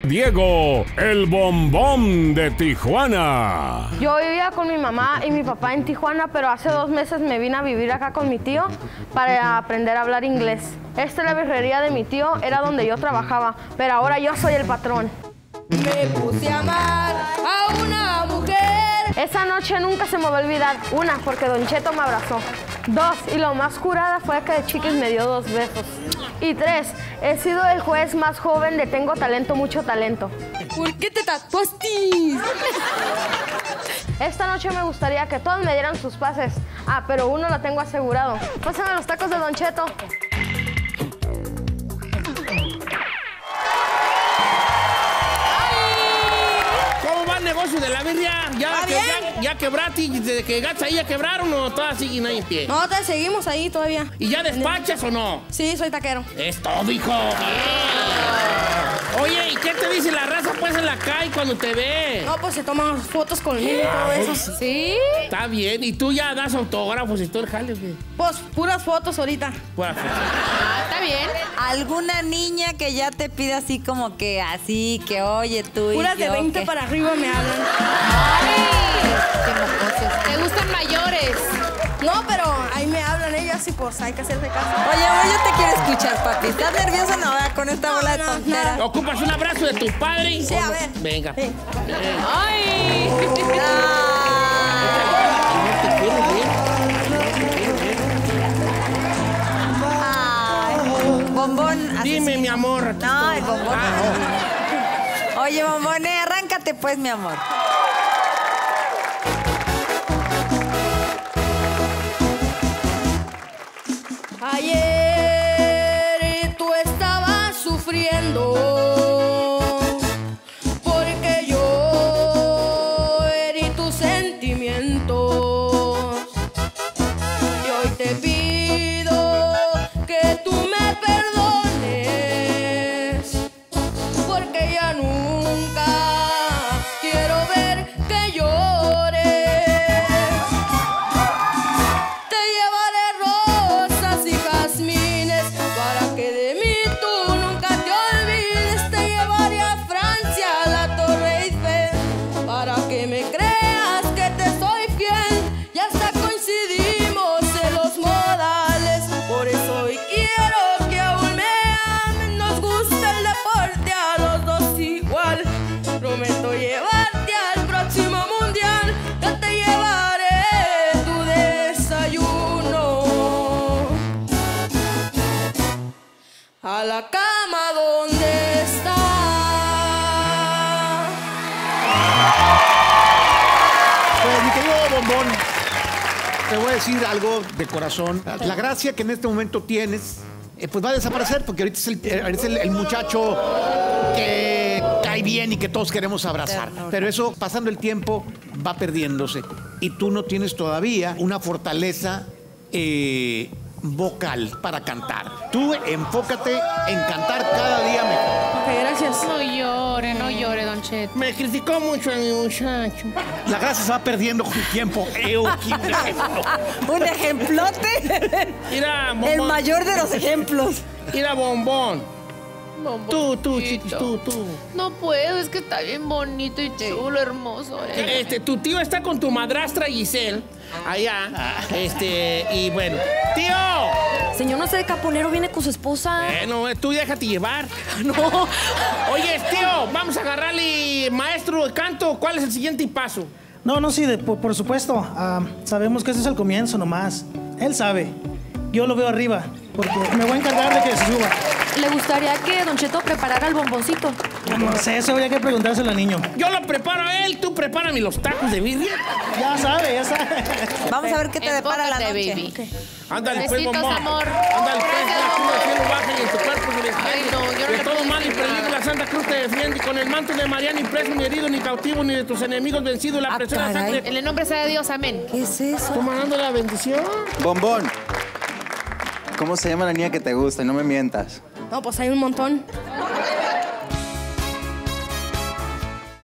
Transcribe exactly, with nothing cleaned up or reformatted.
Diego, el bombón de Tijuana. Yo vivía con mi mamá y mi papá en Tijuana, pero hace dos meses me vine a vivir acá con mi tío para aprender a hablar inglés. Esta es la birrería de mi tío, era donde yo trabajaba, pero ahora yo soy el patrón. Me puse a amar a una mujer. Esa noche nunca se me va a olvidar. Una, porque Don Cheto me abrazó. Dos, y lo más curada fue que de Chiquis me dio dos besos. Y tres, he sido el juez más joven de Tengo Talento, Mucho Talento. ¿Por qué te tatuaste? Esta noche me gustaría que todos me dieran sus pases. Ah, pero uno lo tengo asegurado. Pásame los tacos de Don Cheto. Negocio de la birria, ya, que, ya, ya quebraste, desde que llegaste ahí ya quebraron o todas siguen ahí en pie. No, te seguimos ahí todavía. ¿Y ya despachas o no? Sí, soy taquero. Es todo, hijo. Oye, ¿y qué te dice la raza pues en la calle cuando te ve? No, pues se toman fotos conmigo y todo eso. ¿Sí? Está bien, ¿y tú ya das autógrafos y todo el jale o qué? Pues puras fotos ahorita. Puras fotos. Ah, está bien. ¿Alguna niña que ya te pide así como que así, que oye tú y puras yo? de veinte que... para arriba me hablan. ¡Ay! ¡Qué mocosos! ¿Te gustan mayores? No, pero ahí me hablan ellas y pues hay que hacerse caso. Oye, oye, yo te quiero escuchar, papi. ¿Estás nerviosa no, ¿verdad? Con esta No, bola de no, tonteras? no. ¿Ocupas un abrazo de tu padre? Sí, a ver. Venga. Sí. ¡Ay! Ay, bombón. Dime, mi amor. Aquí No, estoy. el bombón. Ah, Oye, bombón, eh, arráncate pues, mi amor. Ayer tú estabas sufriendo porque yo herí tus sentimientos y hoy te pido que tú me perdones porque ya nunca quiero ver que llores. Te llevaré rosas y jazmines para que de mí tú nunca te olvides. Te llevaré a Francia, a la Torre Eiffel, para que me creas que te soy fiel. Y hasta coincidimos en los modales, por eso hoy quiero que aún me amen. Nos gusta el deporte a los dos igual. Prometo llevarte al próximo mundial. Yo te llevaré tu desayuno a la cama donde está. Pues, mi querido bombón, te voy a decir algo de corazón. La gracia que en este momento tienes, eh, pues va a desaparecer, porque ahorita es el, eh, ahorita es el, el muchacho que cae bien y que todos queremos abrazar. Pero eso, pasando el tiempo, va perdiéndose. Y tú no tienes todavía una fortaleza eh, vocal para cantar. Tú enfócate en cantar cada día mejor. Ok, gracias. No llore, no llore, Don Cheto. me criticó mucho a mi muchacho. La gracia se va perdiendo con el tiempo. Eo, qué ejemplo. Un ejemplote. Mira, El bombón. mayor de los ejemplos. Mira, bombón. Tú, tú, chiquis, tú, tú. No puedo, es que está bien bonito y chulo, hermoso. ¿eh? Este, tu tío está con tu madrastra Giselle, allá, este, y bueno. ¡Tío! Señor, no sé de caponero, viene con su esposa. Bueno, tú déjate llevar. No. Oye, tío, vamos a agarrarle, maestro de canto, ¿cuál es el siguiente paso? No, no, sí, de- por, por supuesto. Ah, sabemos que ese es el comienzo nomás. Él sabe. Yo lo veo arriba, porque me voy a encargar de que se suba. Le gustaría que Don Cheto preparara el bomboncito. No sé, eso habría que preguntárselo al niño. Yo lo preparo a él, tú prepárame los tacos de birria. Ya sabe, ya sabe. Vamos a ver qué te depara la Enfócate, noche. baby. Okay. Ándale, pues, Besitos, bombón. amor. Ándale, pues, Gracias, la cruz del amor. cielo baja y en tu cuerpo se Ay, desciende. no, yo no De le todo puedo mal y decir peligro, nada. la Santa Cruz te defiende. Y con el manto de María, ni preso, ni herido, ni cautivo, ni de tus enemigos vencido. La Ah, presión de la caray. sangre. En el nombre sea de Dios, amén. ¿Qué es eso? ¿Tú mandando la bendición? Bombón, ¿cómo se llama la niña que te gusta? Y no me mientas. No, pues hay un montón.